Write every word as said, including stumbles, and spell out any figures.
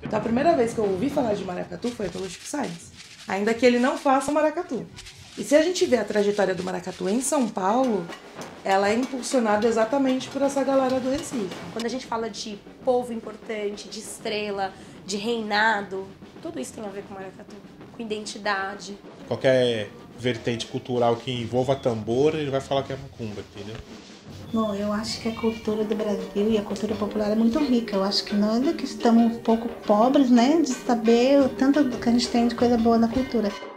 Então a primeira vez que eu ouvi falar de maracatu foi pelo Chico Science, ainda que ele não faça maracatu. E se a gente vê a trajetória do maracatu em São Paulo, ela é impulsionada exatamente por essa galera do Recife. Quando a gente fala de povo importante, de estrela, de reinado, tudo isso tem a ver com maracatu, com identidade. Qualquer vertente cultural que envolva tambor, ele vai falar que é macumba, entendeu? Bom, eu acho que a cultura do Brasil e a cultura popular é muito rica. Eu acho que nós é que estamos um pouco pobres, né, de saber o tanto que a gente tem de coisa boa na cultura.